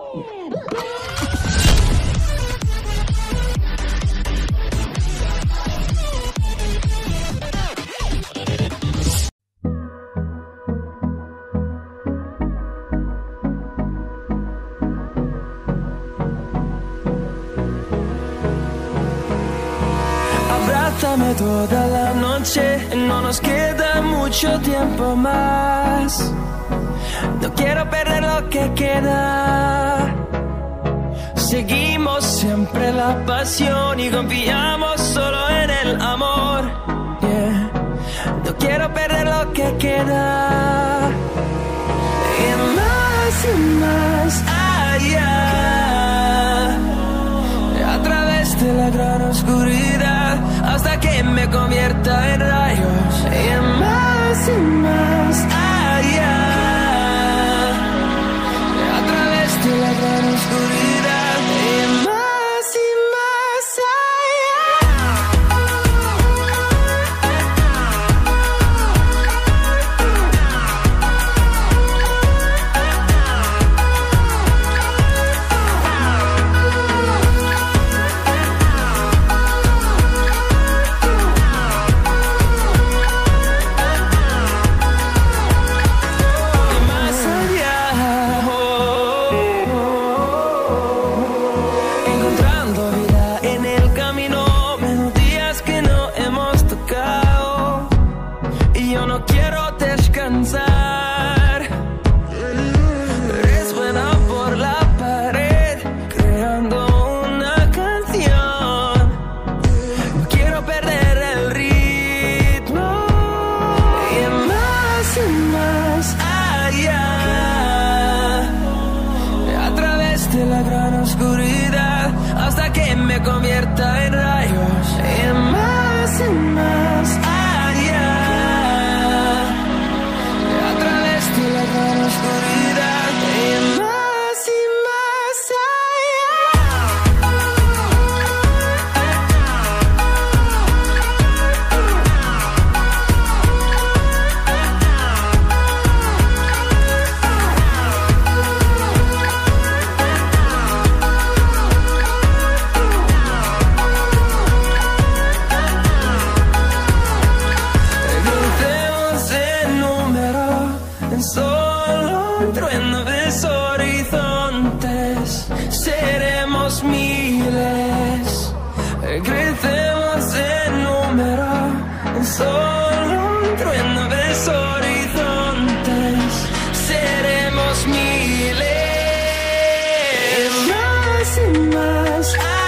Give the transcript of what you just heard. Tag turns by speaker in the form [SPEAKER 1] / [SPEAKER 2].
[SPEAKER 1] Abrázame toda la noche, no nos queda mucho tiempo más. No quiero perder lo que queda. Seguimos siempre la pasión y confiamos solo en el amor. Yeah. No quiero perder lo que queda. Y más allá, a través de la gran oscuridad, hasta que me convierta en rayos. Y más allá, a través de la gran oscuridad. Y más de la gran oscuridad, hasta que me convierta en rayos. Y más allá, a través de la gran oscuridad. Y más allá. Solo un trueno de horizontes, seremos miles, crecemos en número. Solo un trueno de horizontes, seremos miles. Más y más.